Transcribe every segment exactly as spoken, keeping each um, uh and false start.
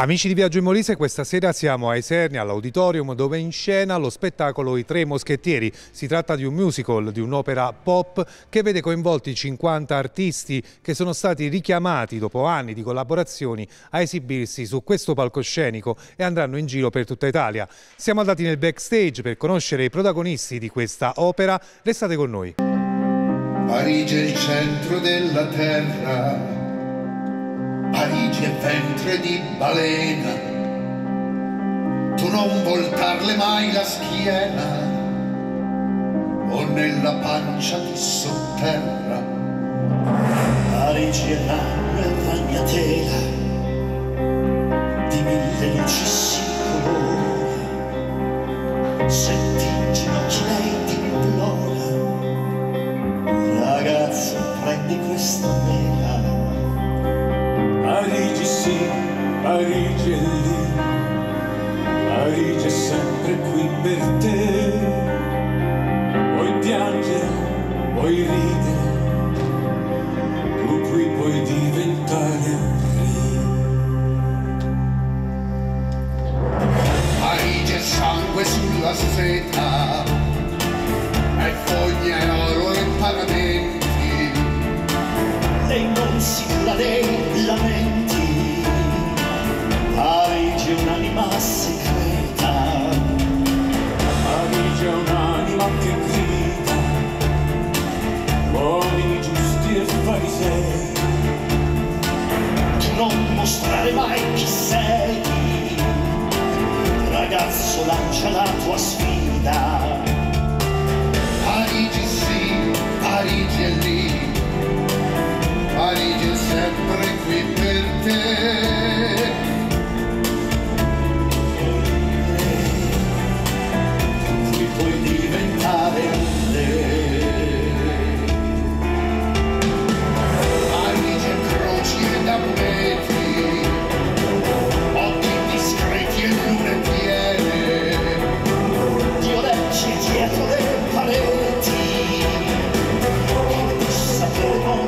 Amici di Viaggio in Molise, questa sera siamo a Isernia, all'Auditorium, dove è in scena lo spettacolo I Tre Moschettieri. Si tratta di un musical, di un'opera pop che vede coinvolti cinquanta artisti che sono stati richiamati dopo anni di collaborazioni a esibirsi su questo palcoscenico e andranno in giro per tutta Italia. Siamo andati nel backstage per conoscere i protagonisti di questa opera. Restate con noi. Parigi è il centro della terra, Parigi è ventre di balena, tu non voltarle mai la schiena, o nella pancia ti sotterra. Parigi è una ragnatela, di mille luci si colora, senti in ginocchio lei ti implora, ragazzo prendi questa mela. Parigi sì, Parigi è lì, Parigi è sempre qui per te. Vuoi piangere, vuoi ridere, tu qui puoi diventare re. Parigi è sangue sulla seta, è fogna e oro e paramenti, lei non si cura dei lamenti. Parigi è un'anima segreta, Parigi è un'anima che grida, uomini giusti e farisei. Tu non mostrare mai chi sei, ragazzo lancia la tua sfida. Parigi sì, Parigi è lì, Parigi è sempre qui per te. Qui puoi diventare te. Parigi è croci ed amuleti, occhi discreti e lune piene, violenze dietro le pareti, che di sapere non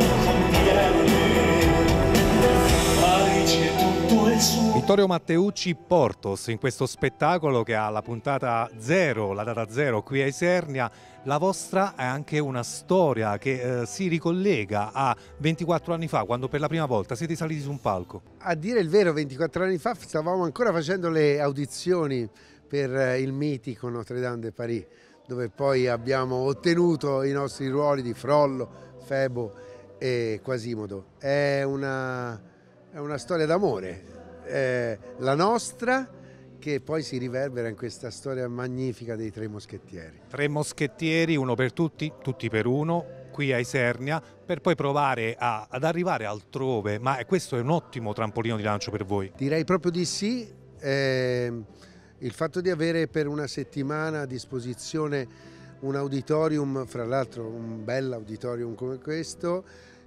Vittorio Matteucci Portos, in questo spettacolo che ha la puntata zero, la data zero qui a Isernia. La vostra è anche una storia che eh, si ricollega a ventiquattro anni fa, quando per la prima volta siete saliti su un palco. A dire il vero, ventiquattro anni fa stavamo ancora facendo le audizioni per il mitico Notre Dame de Paris, dove poi abbiamo ottenuto i nostri ruoli di Frollo, Febo e Quasimodo. È una, è una storia d'amore. Eh, la nostra, che poi si riverbera in questa storia magnifica dei Tre Moschettieri. Tre moschettieri, uno per tutti, tutti per uno, qui a Isernia, per poi provare a, ad arrivare altrove, ma questo è un ottimo trampolino di lancio per voi. Direi proprio di sì. Eh, il fatto di avere per una settimana a disposizione un auditorium, fra l'altro un bel auditorium come questo,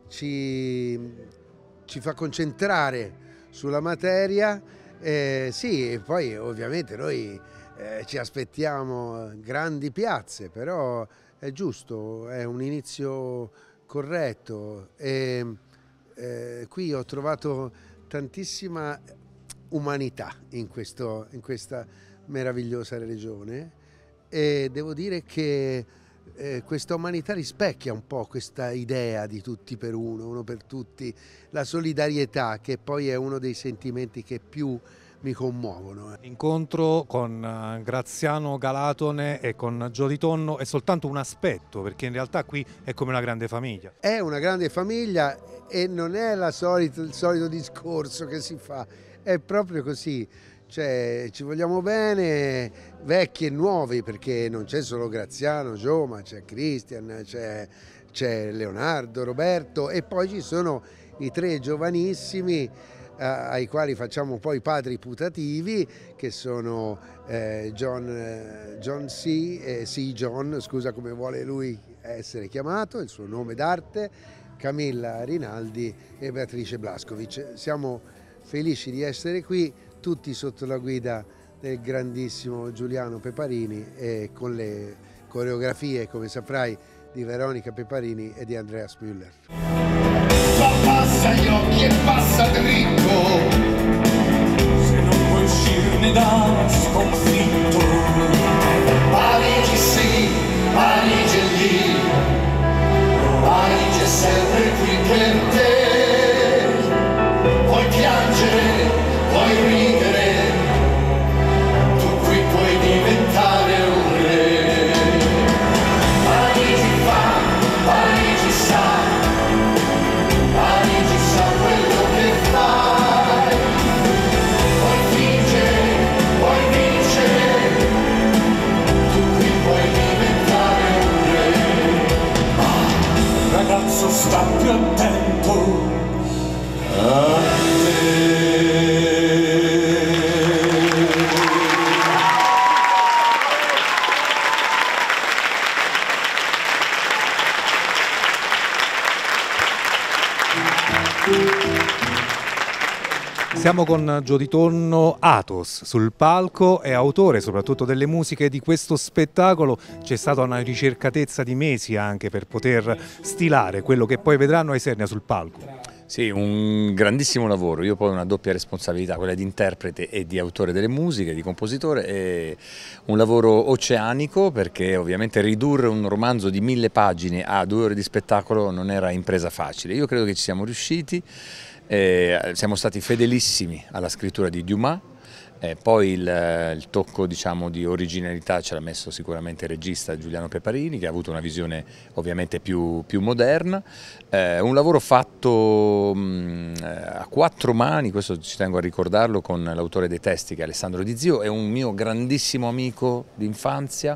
ci, ci fa concentrare sulla materia. Eh, sì, e poi ovviamente noi eh, ci aspettiamo grandi piazze, però è giusto, è un inizio corretto. E, eh, qui ho trovato tantissima umanità in, questo, in questa meravigliosa regione, e devo dire che Eh, questa umanità rispecchia un po' questa idea di tutti per uno, uno per tutti, la solidarietà, che poi è uno dei sentimenti che più mi commuovono. L'incontro con Graziano Galatone e con Gio Di Tonno è soltanto un aspetto, perché in realtà qui è come una grande famiglia. È una grande famiglia e non è la solita, il solito discorso che si fa, è proprio così. Cioè, ci vogliamo bene, vecchi e nuovi, perché non c'è solo Graziano, Gio, ma c'è Christian, c'è Leonardo, Roberto, e poi ci sono i tre giovanissimi eh, ai quali facciamo poi padri putativi, che sono eh, John, eh, John C, eh, C. John, scusa come vuole lui essere chiamato, il suo nome d'arte, Camilla Rinaldi e Beatrice Blascovic. Siamo felici di essere qui, tutti sotto la guida del grandissimo Giuliano Peparini e con le coreografie, come saprai, di Veronica Peparini e di Andreas Müller. Passa gli occhi e passa dritto, uscirne da sconfitto. Parigi sì, Parigi è lì, Parigi è sempre qui per te. Puoi piangere, puoi ridere, tu qui puoi diventare un re. Parigi fa, Parigi sa, Parigi sa quello che fai. Puoi fingere, puoi vincere, tu qui puoi diventare un re. Ragazzo, sta più attento a te. Siamo con Gio Di Tonno, Athos, sul palco, è autore soprattutto delle musiche di questo spettacolo. C'è stata una ricercatezza di mesi anche per poter stilare quello che poi vedranno a Isernia sul palco. Sì, un grandissimo lavoro. Io poi ho una doppia responsabilità, quella di interprete e di autore delle musiche, di compositore, e un lavoro oceanico, perché ovviamente ridurre un romanzo di mille pagine a due ore di spettacolo non era impresa facile. Io credo che ci siamo riusciti. Eh, siamo stati fedelissimi alla scrittura di Dumas, eh, poi il, il tocco, diciamo, di originalità ce l'ha messo sicuramente il regista Giuliano Peparini, che ha avuto una visione ovviamente più, più moderna, eh, un lavoro fatto mh, a quattro mani, questo ci tengo a ricordarlo, con l'autore dei testi che è Alessandro Di Zio, è un mio grandissimo amico d'infanzia.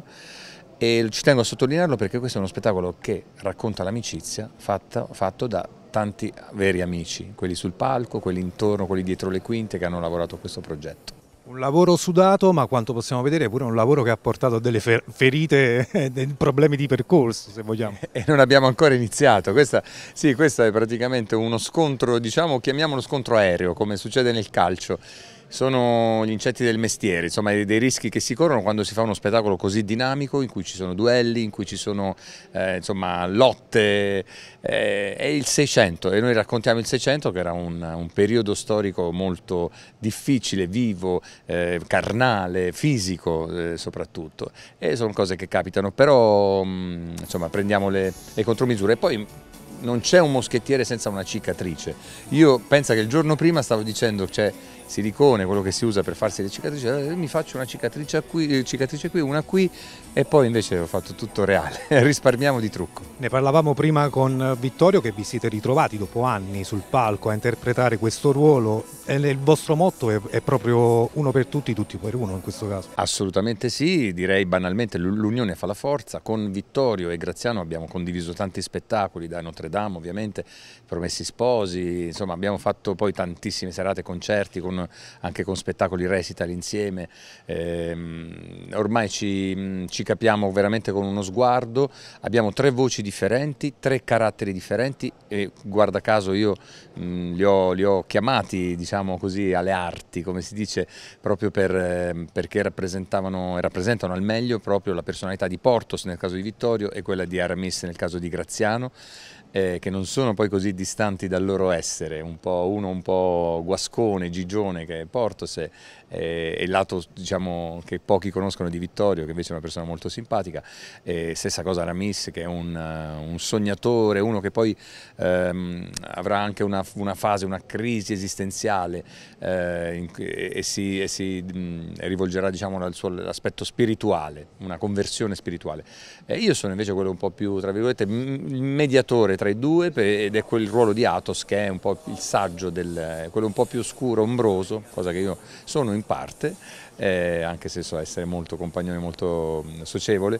E ci tengo a sottolinearlo perché questo è uno spettacolo che racconta l'amicizia fatto da tanti veri amici, quelli sul palco, quelli intorno, quelli dietro le quinte che hanno lavorato a questo progetto. Un lavoro sudato, ma quanto possiamo vedere è pure un lavoro che ha portato delle ferite e dei problemi di percorso, se vogliamo. E non abbiamo ancora iniziato. Questa, sì, questo è praticamente uno scontro, diciamo, chiamiamolo scontro aereo, come succede nel calcio. Sono gli incetti del mestiere, insomma, dei rischi che si corrono quando si fa uno spettacolo così dinamico, in cui ci sono duelli, in cui ci sono eh, insomma, lotte. Eh, è il Seicento e noi raccontiamo il Seicento, che era un, un periodo storico molto difficile, vivo, eh, carnale, fisico eh, soprattutto, e sono cose che capitano, però mh, insomma, prendiamo le, le contromisure. E poi non c'è un moschettiere senza una cicatrice. Io penso che il giorno prima stavo dicendo c'è silicone, quello che si usa per farsi le cicatrici, eh, mi faccio una cicatrice qui, cicatrice qui, una qui, e poi invece ho fatto tutto reale, risparmiamo di trucco. Ne parlavamo prima con Vittorio, che vi siete ritrovati dopo anni sul palco a interpretare questo ruolo, e il vostro motto è, è proprio uno per tutti, tutti per uno in questo caso. Assolutamente sì, direi banalmente l'unione fa la forza. Con Vittorio e Graziano abbiamo condiviso tanti spettacoli, da Notre Dame ovviamente, Promessi Sposi, insomma abbiamo fatto poi tantissime serate, concerti, con anche con spettacoli recital insieme, eh, ormai ci, ci capiamo veramente con uno sguardo, abbiamo tre voci differenti, tre caratteri differenti, e guarda caso io mh, li, ho, li ho chiamati, diciamo così, alle arti, come si dice, proprio per, eh, perché rappresentavano, rappresentano al meglio proprio la personalità di Porthos nel caso di Vittorio e quella di Aramis nel caso di Graziano. Eh, che non sono poi così distanti dal loro essere, un po', uno un po' guascone, gigione che è Porthos, e, e il lato, diciamo, che pochi conoscono di Vittorio, che invece è una persona molto simpatica, e stessa cosa Aramis, che è un, un sognatore, uno che poi ehm, avrà anche una, una fase, una crisi esistenziale, eh, in, e si, e si mh, rivolgerà, diciamo, al suo aspetto spirituale, una conversione spirituale. E io sono invece quello un po' più, tra virgolette, il mediatore tra i due, ed è quel ruolo di Athos che è un po' il saggio, del, quello un po' più oscuro, ombroso, cosa che io sono in parte, eh, anche se so essere molto compagnone, molto socievole,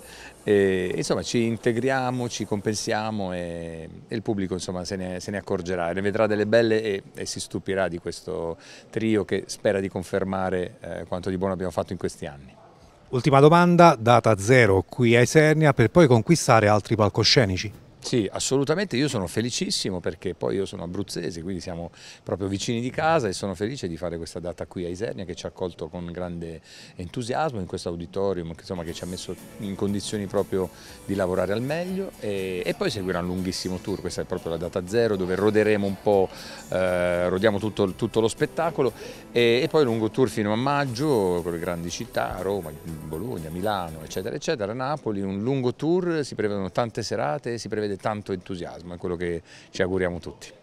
e, insomma ci integriamo, ci compensiamo, e, e il pubblico, insomma, se ne, se ne accorgerà, ne vedrà delle belle e, e si stupirà di questo trio che spera di confermare eh, quanto di buono abbiamo fatto in questi anni. Ultima domanda, data zero qui a Isernia per poi conquistare altri palcoscenici. Sì, assolutamente, io sono felicissimo perché poi io sono abruzzese, quindi siamo proprio vicini di casa e sono felice di fare questa data qui a Isernia che ci ha accolto con grande entusiasmo in questo auditorium, insomma, che ci ha messo in condizioni proprio di lavorare al meglio e, e poi seguirà un lunghissimo tour, questa è proprio la data zero dove roderemo un po', eh, rodiamo tutto, tutto lo spettacolo e, e poi lungo tour fino a maggio con le grandi città, Roma, Bologna, Milano, eccetera, eccetera, Napoli, un lungo tour, si prevedono tante serate, si prevede tanto entusiasmo, è quello che ci auguriamo tutti.